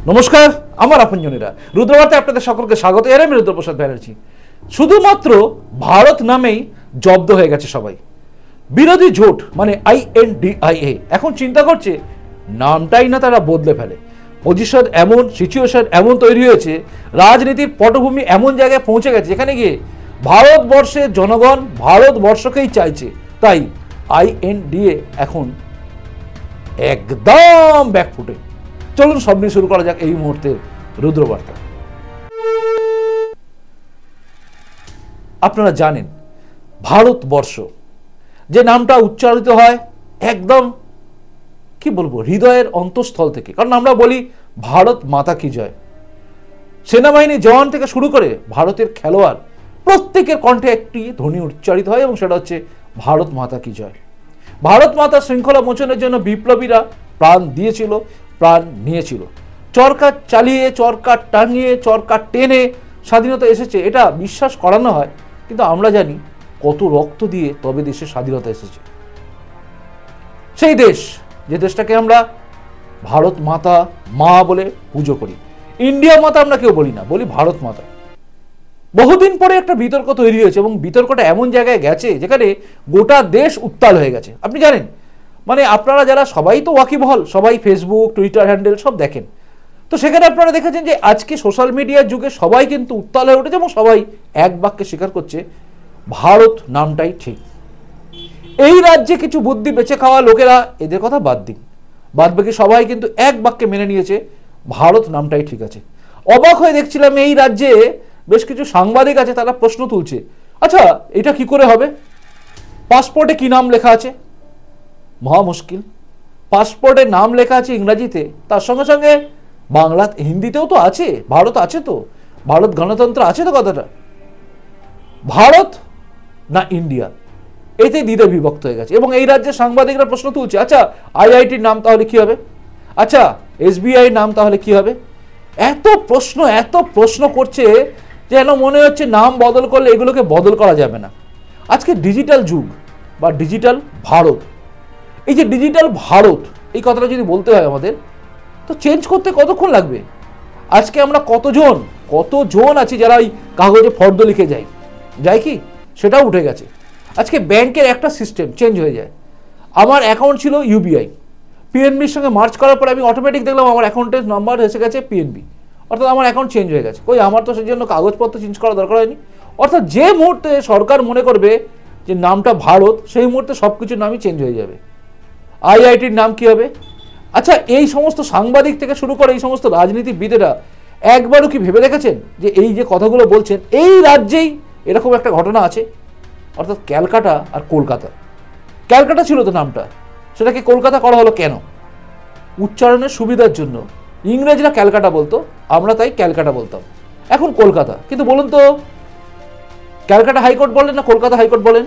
নমস্কার, আমার আপনজনেরা রুদ্রবার্তায় আপনাদের সকলকে স্বাগত। এর আমি রুদ্রপ্রসাদ ব্যানার্জি। শুধুমাত্র ভারত নামেই জব্দ হয়ে গেছে সবাই। বিরোধী জোট মানে INDIA এখন চিন্তা করছে নামটাই না তারা বদলে ফেলে। পজিশন এমন, সিচুয়েশন এমন তৈরি হয়েছে, রাজনীতির পটভূমি এমন জায়গায় পৌঁছে গেছে যেখানে গিয়ে ভারতবর্ষের জনগণ ভারতবর্ষকেই চাইছে। তাই INDA এখন একদম ব্যাকফুটে। চলুন সব নিয়ে শুরু করা যাক এই মুহূর্তে রুদ্রবার্তা। আপনারা জানেন ভারতবর্ষ যে নামটা উচ্চারিত হয় একদম কি বলবো হৃদয়ের অন্তঃস্থল থেকে, কারণ আমরা বলি ভারত মাতা কি জয়। সেনাবাহিনী জওয়ান থেকে শুরু করে ভারতের খেলোয়াড় প্রত্যেকের কণ্ঠে একটি ধ্বনি উচ্চারিত হয় এবং সেটা হচ্ছে ভারত মাতা কি জয়। ভারত মাতা শৃঙ্খলা মোচনের জন্য বিপ্লবীরা প্রাণ দিয়েছিল, প্রাণ নিয়েছিল। চরকা চালিয়ে, চরকা টাঙিয়ে, চরকা টেনে স্বাধীনতা এসেছে, এটা বিশ্বাস করানো হয়, কিন্তু আমরা জানি কত রক্ত দিয়ে তবে দেশের স্বাধীনতা এসেছে। সেই দেশ, যে দেশটাকে আমরা ভারত মাতা মা বলে পুজো করি। ইন্ডিয়া মাতা আমরা কেউ বলি না, বলি ভারত মাতা। বহুদিন পরে একটা বিতর্ক তৈরি হয়েছে এবং বিতর্কটা এমন জায়গায় গেছে যেখানে গোটা দেশ উত্তাল হয়ে গেছে। আপনি জানেন, মানে আপনারা যারা সবাই তো ওয়াকিবহাল, সবাই ফেসবুক, টুইটার হ্যান্ডেল সব দেখেন, তো সেখানে আপনারা দেখেছেন যে আজকে সোশ্যাল মিডিয়ার যুগে সবাই কিন্তু উত্তাল হয়ে উঠেছে এবং সবাই এক বাক্যে স্বীকার করছে ভারত নামটাই ঠিক। এই রাজ্যে কিছু বুদ্ধি বেঁচে খাওয়া লোকেরা, এদের কথা বাদ দিন, বাদ বাকি সবাই কিন্তু এক বাক্যে মেনে নিয়েছে ভারত নামটাই ঠিক আছে। অবাক হয়ে দেখছিলাম এই রাজ্যে বেশ কিছু সাংবাদিক আছে, তারা প্রশ্ন তুলছে, আচ্ছা এটা কি করে হবে? পাসপোর্টে কি নাম লেখা আছে? মহা মুশকিল। পাসপোর্টে নাম লেখা আছে ইংরাজিতে, তার সঙ্গে সঙ্গে বাংলা হিন্দিতেও তো আছে, ভারত আছে তো, ভারত গণতন্ত্র আছে তো। কথাটা ভারত না ইন্ডিয়া, এতে দ্বিধা বিভক্ত হয়ে গেছে এবং এই রাজ্যের সাংবাদিকরা প্রশ্ন তুলছে, আচ্ছা IITর নাম তাহলে কি হবে? আচ্ছা SBI নাম তাহলে কি হবে? এত প্রশ্ন করছে যেন মনে হচ্ছে নাম বদল করলে এগুলোকে বদল করা যাবে না। আজকে ডিজিটাল যুগ বা ডিজিটাল ভারত, এই যে ডিজিটাল ভারত এই কথাটা যদি বলতে হয় আমাদের, তো চেঞ্জ করতে কতক্ষণ লাগবে? আজকে আমরা কতজন আছি যারা ওই কাগজে ফর্দ লিখে যাই কি সেটাও উঠে গেছে। আজকে ব্যাংকের একটা সিস্টেম চেঞ্জ হয়ে যায়। আমার অ্যাকাউন্ট ছিল UBI, PNBর সঙ্গে মার্চ করার পরে আমি অটোমেটিক দেখলাম আমার অ্যাকাউন্টের নাম্বার এসে গেছে PNB, অর্থাৎ আমার অ্যাকাউন্ট চেঞ্জ হয়ে গেছে। কই, আমার তো সেই জন্য কাগজপত্র চেঞ্জ করা দরকার হয়নি। অর্থাৎ যে মুহূর্তে সরকার মনে করবে যে নামটা ভারত, সেই মুহূর্তে সব কিছুর নামই চেঞ্জ হয়ে যাবে। IITর নাম কি হবে? আচ্ছা এই সমস্ত সাংবাদিক থেকে শুরু করে এই সমস্ত রাজনীতিবিদেরা একবারও কি ভেবে দেখেছেন যে এই যে কথাগুলো বলছেন এই রাজ্যেই এরকম একটা ঘটনা আছে? অর্থাৎ ক্যালকাটা আর কলকাতা। ক্যালকাটা ছিল তো নামটা, সেটাকে কলকাতা করা হলো কেন? উচ্চারণের সুবিধার জন্য। ইংরেজরা ক্যালকাটা বলতো, আমরা তাই ক্যালকাটা বলতাম, এখন কলকাতা। কিন্তু বলুন তো, ক্যালকাটা হাইকোর্ট বলেন না কলকাতা হাইকোর্ট বলেন?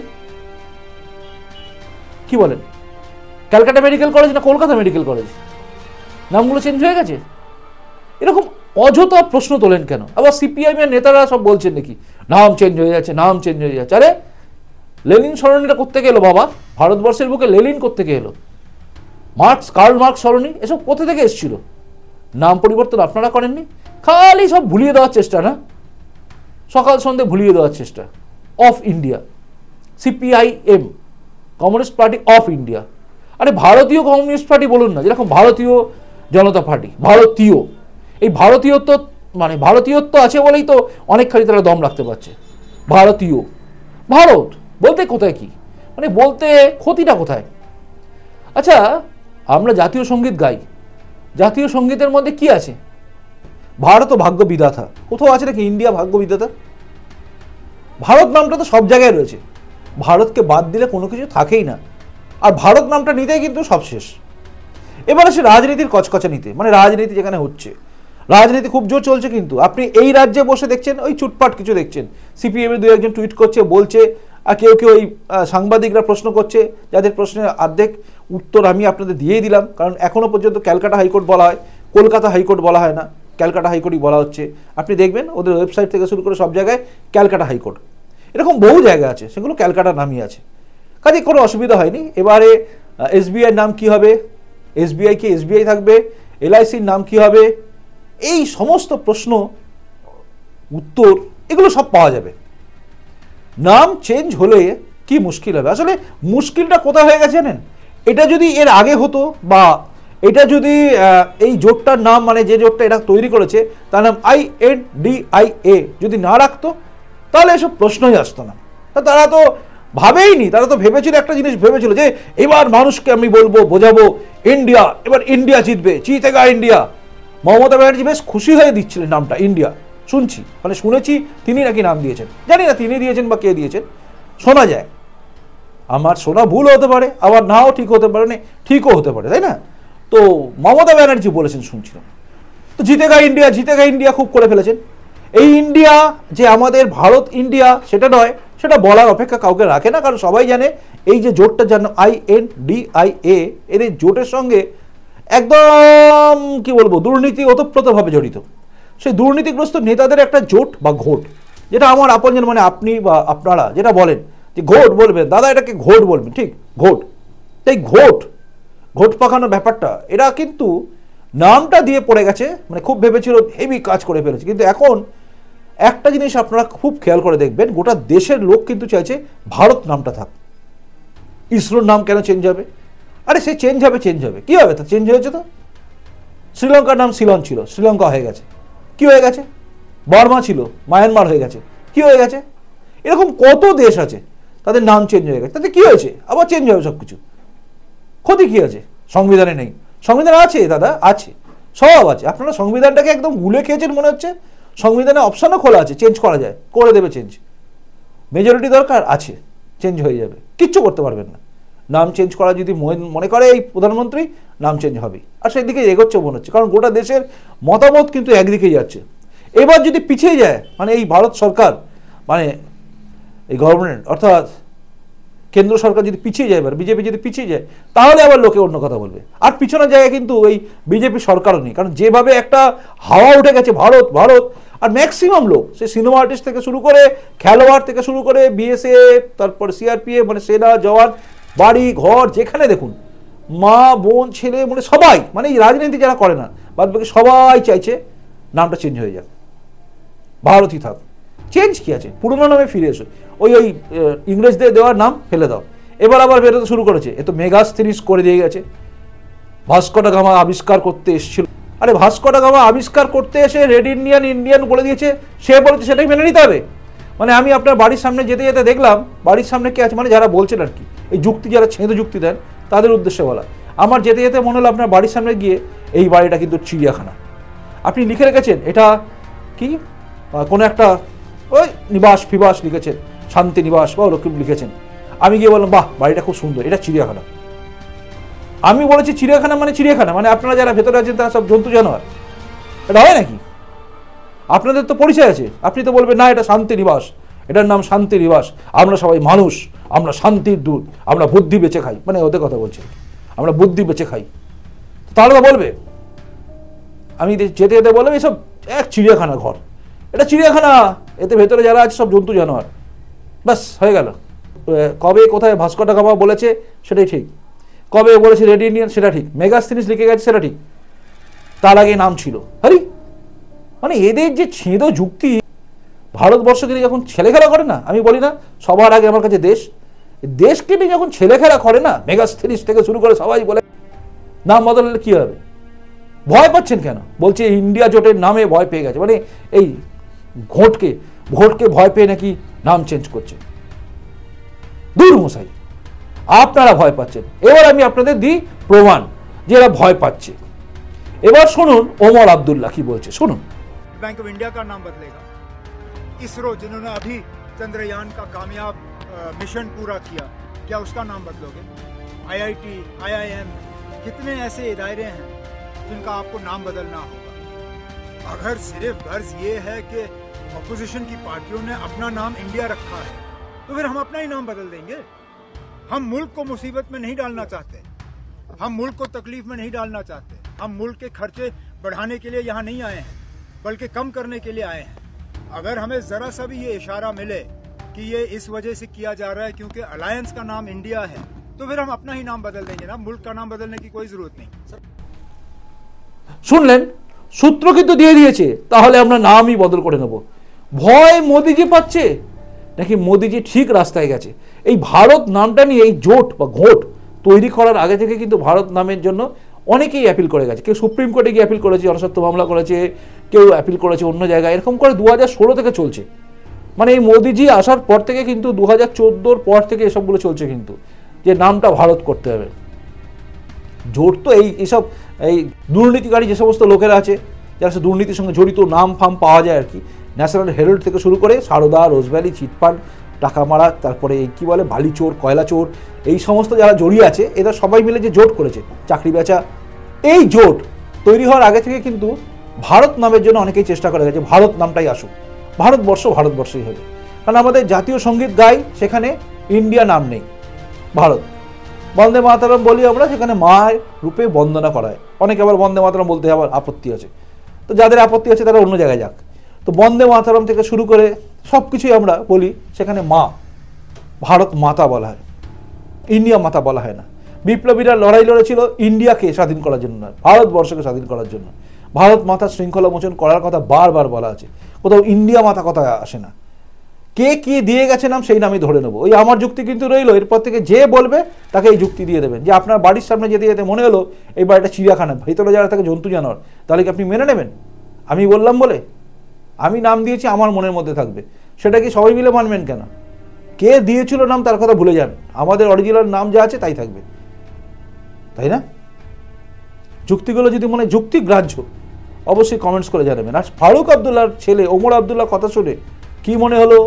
কি বলেন? ক্যালকাটা মেডিকেল কলেজ না কলকাতা মেডিকেল কলেজ? নামগুলো চেঞ্জ হয়ে গেছে। এরকম অযথা প্রশ্ন তোলেন কেন? আবার CPIM এর নেতারা সব বলছেন নাকি নাম চেঞ্জ হয়ে যাচ্ছে, নাম চেঞ্জ হয়ে যাচ্ছে। আরে লেনিন সরণিটা করতে গেলো বাবা, ভারতবর্ষের বুকে লেনিন করতে গেলো, কার্ল মার্কস সরণি, এসব কোথা থেকে এসেছিল? নাম পরিবর্তন আপনারা করেননি, খালি সব ভুলিয়ে দেওয়ার চেষ্টা, না সকাল সন্ধ্যে ভুলিয়ে দেওয়ার চেষ্টা। Of India, CPIM, communist party of India. আরে ভারতীয় কমিউনিস্ট পার্টি বলুন না, যেরকম ভারতীয় জনতা পার্টি। ভারতীয়, এই ভারতীয়ত্ব মানে ভারতীয়ত্ব আছে বলেই তো অনেকখানি তারা দম রাখতে পারছে। ভারতীয়, ভারত বলতে কোথায় কি, মানে বলতে ক্ষতিটা কোথায়? আচ্ছা আমরা জাতীয় সঙ্গীত গাই, জাতীয় সঙ্গীতের মধ্যে কি আছে? ভারত ও ভাগ্য বিধাতা, কোথাও আছে নাকি ইন্ডিয়া ভাগ্য বিধাতা? ভারত নামটা তো সব জায়গায় রয়েছে, ভারতকে বাদ দিলে কোনো কিছু থাকেই না। আর ভারত নামটা নিতেই কিন্তু সব শেষ। এবার আসে রাজনীতির কচকচানিতে, মানে রাজনীতি যেখানে হচ্ছে, রাজনীতি খুব জোর চলছে। কিন্তু আপনি এই রাজ্যে বসে দেখছেন ওই চুটপাট কিছু দেখছেন, CPIM এর 2-1জন টুইট করছে, বলছে, আর কেউ ওই সাংবাদিকরা প্রশ্ন করছে, যাদের প্রশ্নের অর্ধেক উত্তর আমি আপনাদের দিয়েই দিলাম। কারণ এখনও পর্যন্ত ক্যালকাটা হাইকোর্ট বলা হয়, কলকাতা হাইকোর্ট বলা হয় না, ক্যালকাটা হাইকোর্টই বলা হচ্ছে। আপনি দেখবেন ওদের ওয়েবসাইট থেকে শুরু করে সব জায়গায় ক্যালকাটা হাইকোর্ট, এরকম বহু জায়গা আছে, সেগুলো ক্যালকাটা নামই আছে। কাজে কোনো অসুবিধা হয়নি। এবারে SBI নাম কি হবে? SBI কি SBI থাকবে? LICর নাম কি হবে? এই সমস্ত প্রশ্ন উত্তর এগুলো সব পাওয়া যাবে। নাম চেঞ্জ হলে কি মুশকিল হবে? আসলে মুশকিলটা কোথায় হয়ে গেছে জানেন? এটা যদি এর আগে হতো, বা এটা যদি এই জোটটার নাম, মানে যে জোটটা এটা তৈরি করেছে তার নাম INDIA যদি না রাখতো, তাহলে এসব প্রশ্নই আসতো না। তারা তো ভাবেইনি, তারা তো ভেবেছিল একটা জিনিস, ভেবেছিল যে এবার মানুষকে আমি বলবো, বোঝাবো ইন্ডিয়া, এবার ইন্ডিয়া জিতবে, জিতেগা ইন্ডিয়া। মমতা ব্যানার্জি বেশ খুশি হয়ে দিচ্ছিলেন নামটা ইন্ডিয়া, শুনছি, মানে শুনেছি তিনি নাকি নাম দিয়েছেন, জানি না তিনি দিয়েছেন বা কে দিয়েছেন, শোনা যায়। আমার শোনা ভুল হতে পারে, আবার নাও ঠিক হতে পারে, না ঠিকও হতে পারে, তাই না? তো মমতা ব্যানার্জি বলেছেন শুনছিলাম, তো জিতেগা ইন্ডিয়া, জিতেগা ইন্ডিয়া খুব করে ফেলেছেন। এই ইন্ডিয়া যে আমাদের ভারত ইন্ডিয়া সেটা নয়, সেটা বলার অপেক্ষা কাউকে রাখে না, কারণ সবাই জানে এই যে জোটটা জানো INDIA, এর জোটের সঙ্গে একদম কি বলবো দুর্নীতি ওতপ্রোতভাবে জড়িত। সেই দুর্নীতিগ্রস্ত নেতাদের একটা জোট বা ঘোট, যেটা আমার আপনজন মানে আপনি বা আপনারা যেটা বলেন যে ঘোট বলবেন, দাদা এটাকে ঘোট বলবেন, ঠিক ঘোট। তাই ঘোট পাকানোর ব্যাপারটা এরা কিন্তু নামটা দিয়ে পড়ে গেছে, মানে খুব ভেবেছিল হেভি কাজ করে ফেলেছে, কিন্তু এখন একটা জিনিস আপনারা খুব খেয়াল করে দেখবেন, গোটা দেশের লোক কিন্তু চাইছে ভারত নামটা থাক। ইসরোর নাম কেন চেঞ্জ হবে? আরে সে চেঞ্জ হবে কি হবে? তা চেঞ্জ হয়েছে তো। শ্রীলঙ্কার নাম সিলন ছিল, শ্রীলঙ্কা হয়ে গেছে, কি হয়ে গেছে? বর্মা ছিল, মায়ানমার হয়ে গেছে, কি হয়ে গেছে? এরকম কত দেশ আছে তাদের নাম চেঞ্জ হয়ে গেছে, তাতে কি হয়েছে? আবার চেঞ্জ হবে সব কিছু, ক্ষতি কি আছে? সংবিধানে নেই? সংবিধান আছে দাদা, আছে, সব আছে। আপনারা সংবিধানটাকে একদম গুলে খেয়েছেন মনে হচ্ছে। সংবিধানে অপশানও খোলা আছে, চেঞ্জ করা যায়, করে দেবে চেঞ্জ। মেজরিটি দরকার আছে, চেঞ্জ হয়ে যাবে, কিচ্ছু করতে পারবেন না। নাম চেঞ্জ করা যদি মনে করে এই প্রধানমন্ত্রী, নাম চেঞ্জ হবে, আর সেদিকে এগোচ্ছে মনে হচ্ছে, কারণ গোটা দেশের মতামত কিন্তু একদিকেই যাচ্ছে। এবার যদি পিছিয়ে যায়, মানে এই ভারত সরকার, মানে এই গভর্নমেন্ট অর্থাৎ কেন্দ্র সরকার যদি পিছিয়ে যায়, এবার বিজেপি যদি পিছিয়ে যায়, তাহলে আবার লোকে অন্য কথা বলবে। আর পিছনের জায়গায় কিন্তু এই বিজেপি সরকারও নেই, কারণ যেভাবে একটা হাওয়া উঠে গেছে ভারত, আর ম্যাক্সিমাম লোক, সে সিনেমা আর্টিস্ট থেকে শুরু করে খেলোয়াড় থেকে শুরু করে BSF, তারপর CRPF, মানে সেনা জওয়ান, বাড়ি ঘর যেখানে দেখুন, মা বোন ছেলে, মানে সবাই, মানে এই রাজনীতি যারা করে না বাদ বাকি সবাই চাইছে নামটা চেঞ্জ হয়ে যাক, ভারতই থাক। চেঞ্জ কি আছে? পুরোনো নামে ফিরে এসো, ওই ইংরেজদের দেওয়ার নাম ফেলে দাও। এবার আবার বেরোতে শুরু করেছে, এ তো মেগাস্থিরিস করে দিয়ে গেছে। ভাস্কো ডা গামা আবিষ্কার করতে এসেছিল, আরে ভাস্কো ডা গামা আবিষ্কার করতে এসে রেড ইন্ডিয়ান বলে দিয়েছে, সে বলেছে সেটাই মেনে নিতে হবে। মানে আমি আপনার বাড়ির সামনে যেতে যেতে দেখলাম, বাড়ির সামনে কে আছে, মানে যারা বলছেন আর কি, এই যুক্তি যারা ছেঁদো যুক্তি দেন তাদের উদ্দেশ্যে বলা, আমার যেতে যেতে মনে হলো আপনার বাড়ির সামনে গিয়ে এই বাড়িটা কিন্তু চিড়িয়াখানা। আপনি লিখে রেখেছেন এটা কি, কোনো একটা ওই নিবাস ফিবাস লিখেছেন, শান্তি নিবাস বা ওরকম লিখেছেন। আমি গিয়ে বললাম বাহ বাড়িটা খুব সুন্দর, এটা চিড়িয়াখানা। আমি বলেছি চিড়িয়াখানা মানে আপনারা যারা ভেতরে আছেন তারা সব জন্তু জানোয়ার, এটা হয় নাকি? আপনাদের তো পরিচয় আছে, আপনি তো বলবেন না এটা শান্তি নিবাস, এটার নাম শান্তি নিবাস, আমরা সবাই মানুষ, আমরা শান্তির দূত, আমরা বুদ্ধি বেঁচে খাই, মানে ওদের কথা বলছি, আমরা বুদ্ধি বেঁচে খাই, তাহলে তো বলবে। আমি যেতে যেতে বললাম এসব এক চিড়িয়াখানা ঘর, এটা চিড়িয়াখানা, এতে ভেতরে যারা আছে সব জন্তু জানোয়ার, ব্যাস হয়ে গেল। কবে কোথায় ভাস্কো ডা গামা বলেছে সেটাই ঠিক, কবে বলেছে রেড ইন্ডিয়ান সেটা ঠিক, মেগাস্থিনিস লিখে গেছে সেটা ঠিক, তার আগে নাম ছিল হরি। মানে এদের যে ছেঁদো যুক্তি, ভারতবর্ষকে নিয়ে যখন ছেলে খেলা করে না, আমি বলি না সবার আগে আমার কাছে দেশকে নিয়ে যখন ছেলে খেলা করে না, মেগাস্থিনিস থেকে শুরু করে সবাই বলে নাম বদলালে কি হবে? ভয় পাচ্ছেন কেন? বলছে ইন্ডিয়া জোটের নামে ভয় পেয়ে গেছে, মানে এই ভোটকে ভয় পেয়ে নাকি নাম চেঞ্জ করছে। দূর মশাই, আপনারা ভয় পাচ্ছেন, এবার আমি আপনাদের দিই প্রমাণ যে এরা ভয় পাচ্ছে। এবার শুনুন ওমর আব্দুল্লাহ কি বলছে, শুনুন। बैंक ऑफ इंडिया का नाम बदलेगा। इसरो जिन्होंने अभी चंद्रयान का कामयाब मिशन पूरा किया, क्या उसका नाम बदलोगे? IIT, IIM, कितने ऐसे इदारे हैं जिनका आपको नाम बदलना होगा? अगर सिर्फ गर्ज ये है कि अपोजिशन की पार्टियों ने अपना नाम इंडिया रखा है, तो फिर हम अपना ही नाम बदल देंगे। हम मुल्क को मुसीबत में नहीं डालना चाहते, हम मुल्क को तकलीफ में नहीं डालना चाहते, हम मुल्क के खर्चे बढ़ाने के लिए यहाँ नहीं आए हैं, बल्कि कम करने के लिए आए हैं। अगर हमें जरा सा भी ये इशारा मिले कि ये इस वजह से किया जा रहा है क्योंकि अलायंस का नाम इंडिया है, तो फिर हम अपना ही नाम बदल देंगे ना, मुल्क का नाम बदलने की कोई जरूरत नहीं। সূত্র কিন্তু দিয়ে দিয়েছে, তাহলে আমরা নামই বদল করে নেব। ভয় মোদিজি পাচ্ছে নাকি মোদিজি ঠিক রাস্তায় গেছে? এই ভারত নামটা নিয়ে এই জোট বা ঘোট তৈরি করার আগে থেকে কিন্তু ভারত নামের জন্য অনেকেই অ্যাপিল করে গেছে। কেউ সুপ্রিম কোর্টে গিয়ে অ্যাপিল করেছে, জনস্বার্থ মামলা করেছে, কেউ অ্যাপিল করেছে অন্য জায়গায়। এরকম করে 2016 থেকে চলছে। মানে এই মোদিজি আসার পর থেকে কিন্তু 2014 পর থেকে এসবগুলো চলছে কিন্তু, যে নামটা ভারত করতে হবে। জোট তো এইসব এই দুর্নীতিকারী যে সমস্ত লোকেরা আছে, যারা সে দুর্নীতির সঙ্গে জড়িত নাম ফাম পাওয়া যায় আর কি, ন্যাশনাল হেরাল্ড থেকে শুরু করে সারদা, রোজভ্যালি, চিটফান্ড, টাকা মারা, তারপরে এই কী বলে বালি চোর, কয়লা চোর, এই সমস্ত যারা জড়িয়ে আছে, এরা সবাই মিলে যে জোট করেছে, চাকরি বেচা, এই জোট তৈরি হওয়ার আগে থেকে কিন্তু ভারত নামের জন্য অনেকেই চেষ্টা করে গেছে ভারত নামটাই আসুক, ভারতবর্ষ ভারতবর্ষই হবে। কারণ আমাদের জাতীয় সঙ্গীত গাই, সেখানে ইন্ডিয়া নাম নেই, ভারত। বন্দে মাতরম বলি আমরা, সেখানে মায়ের রূপে বন্দনা করায়। অনেকে আবার বন্দে মাতরম বলতে আবার আপত্তি আছে, তো যাদের আপত্তি আছে তারা অন্য জায়গায় যাক। তো বন্দে মাতরম থেকে শুরু করে সব কিছুই আমরা বলি, সেখানে মা, ভারত মাতা বলা হয়, ইন্ডিয়া মাতা বলা হয় না। বিপ্লবীরা লড়াই লড়েছিল ইন্ডিয়াকে স্বাধীন করার জন্য নয়, ভারতবর্ষকে স্বাধীন করার জন্য। ভারত মাতা শৃঙ্খলা মোচন করার কথা বারবার বলা আছে, কোথাও ইন্ডিয়া মাতা কথা আসে না। কে কি দিয়ে গেছে নাম, সেই নামই ধরে নেবো। ওই আমার যুক্তি কিন্তু রইলো, এরপর থেকে যে বলবে তাকে এই যুক্তি দিয়ে দেবেন। যে আপনার বাড়ির সামনে যেতে যেতে মনে হলো এই বাড়িটা চিড়িয়াখানা, ভিতরে যারা থাকে জন্তু জানোয়ার, তাহলে কি আপনি মেনে নেবেন? আমি বললাম বলে আমি নাম দিয়েছি, আমার মনের মধ্যে থাকবে, সেটা কি সবাই মিলে মানবেন কেন? কে দিয়েছিল নাম তার কথা ভুলে যান, আমাদের অরিজিনাল নাম যা আছে তাই থাকবে, তাই না? যুক্তিগুলো যদি মনে যুক্তি গ্রাহ্য, অবশ্যই কমেন্টস করে জানাবেন। আর ফারুক আবদুল্লাহর ছেলে ওমর আবদুল্লাহ কথা শুনে কি মনে হলো?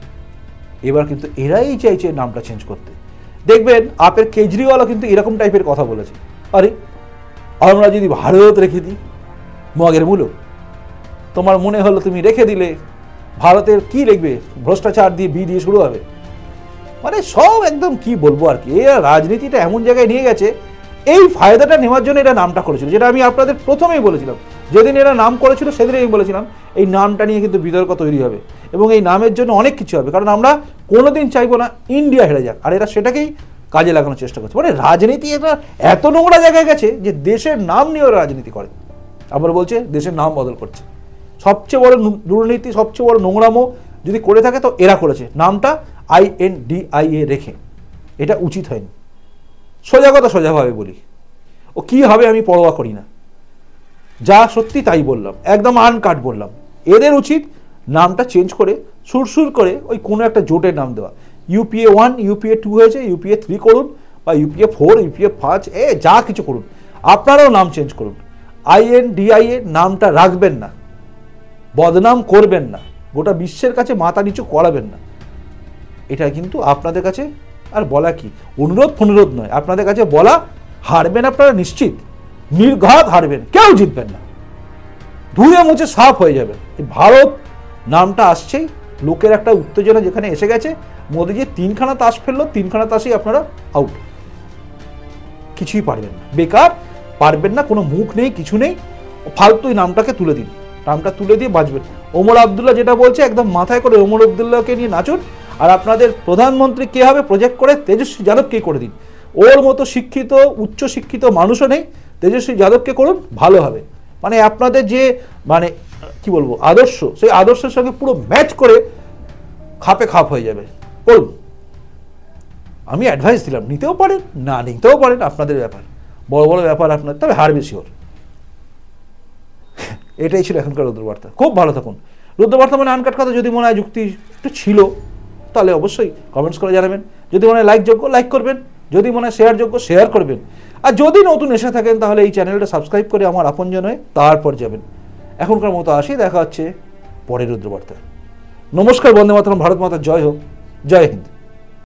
এবার কিন্তু এরাই চাইছে নামটা চেঞ্জ করতে। দেখবেন আপের কেজরিওয়ালও কিন্তু এরকম টাইপের কথা বলেছে, আরে আমরা যদি ভারত রেখে দিই, মগের মূল্য তোমার মনে হলো তুমি রেখে দিলে, ভারতের কি লিখবে, ভ্রষ্টাচার দিয়ে বি দিয়ে শুরু হবে। মানে সব একদম কি বলবো আর কি, এরা রাজনীতিটা এমন জায়গায় নিয়ে গেছে, এই ফায়দাটা নেওয়ার জন্য এরা নামটা করেছিল, যেটা আমি আপনাদের প্রথমেই বলেছিলাম। যেদিন এরা নাম করেছিল সেদিন আমি বলেছিলাম এই নামটা নিয়ে কিন্তু বিতর্ক তৈরি হবে, এবং এই নামের জন্য অনেক কিছু হবে। কারণ আমরা কোনোদিন চাইবো না ইন্ডিয়া হেরে যাক, আর এরা সেটাকেই কাজে লাগানোর চেষ্টা করছে। মানে রাজনীতি এটা এত নোংরা জায়গায় গেছে যে দেশের নাম নিয়ে ওরা রাজনীতি করে, আবার বলছে দেশের নাম বদল করছে। সবচেয়ে বড় দুর্নীতি, সবচেয়ে বড় নোংরামো যদি করে থাকে তো এরা করেছে, নামটা INDIA রেখে। এটা উচিত হয়নি। সোজা কথা সোজাভাবে বলি, ও কি হবে আমি পরোয়া করি না, যা সত্যি তাই বললাম, একদম আনকাট বললাম। এদের উচিত নামটা চেঞ্জ করে সুরসুর করে ওই কোনো একটা জোটের নাম দেওয়া। UPA 1, UPA 2 হয়েছে, UPA 3 করুন, বা UPA 4, UPA 5, যা কিছু করুন, আপনারাও নাম চেঞ্জ করুন। INDIA নামটা রাখবেন না, বদনাম করবেন না, গোটা বিশ্বের কাছে মাথা নিচু করাবেন না। এটা কিন্তু আপনাদের কাছে আর বলা কি, অনুরোধ ফনুরোধ নয়, আপনাদের কাছে বলা। হারবেন আপনারা নিশ্চিত, নির্ঘাত হারবেন, কেউ জিতবেন না, ধুয়ে মুছে সাফ হয়ে যাবে। ভারত নামটা আসছেই, লোকের একটা উত্তেজনা যেখানে এসে গেছে, মোদিজি 3খানা তাস ফেললো, 3খানা তাসই আপনারা আউট, কিছুই পারবেন না, বেকার, পারবেন না, কোনো মুখ নেই, কিছু নেই, ফালতু এই নামটাকে তুলে দিন, নামটা তুলে দিয়ে বাঁচবেন। ওমর আবদুল্লাহ যেটা বলছে একদম মাথায় করে ওমর আবদুল্লাহকে নিয়ে নাচুন। আর আপনাদের প্রধানমন্ত্রী কে হবে প্রজেক্ট করে তেজস্বী যাদবকেই করে দিন। ওর মতো শিক্ষিত, উচ্চ শিক্ষিত মানুষও নেই, তেজস্বী যাদবকে করুন, ভালো হবে। মানে আপনাদের যে মানে কি বলবো আদর্শ, সেই আদর্শের সঙ্গে পুরো ম্যাচ করে খাপে খাপ হয়ে যাবে, করুন। আমি অ্যাডভাইস দিলাম, নিতেও পারেন না নিতেও পারেন, আপনাদের ব্যাপার, বড় বড় ব্যাপার আপনার, তবে হার বেশি ওর। এটাই ছিল এখনকার রুদ্রবার্তা। খুব ভালো থাকুন। রুদ্রবার্তা মানে আনকাট কথা, যদি মনে হয় যুক্তি একটু ছিল তাহলে অবশ্যই কমেন্টস করে জানাবেন। যদি মনে হয় লাইকযোগ্য লাইক করবেন, যদি মনে হয় শেয়ারযোগ্য শেয়ার করবেন। আর যদি নতুন এসে থাকেন তাহলে এই চ্যানেলটা সাবস্ক্রাইব করে আমার আপনজন হয়ে তারপর যাবেন। এখনকার মতো আসি, দেখা হচ্ছে পরের রুদ্রবার্তায়। নমস্কার, বন্দে মাতরম, ভারত মাতার জয় হোক, জয় হিন্দ।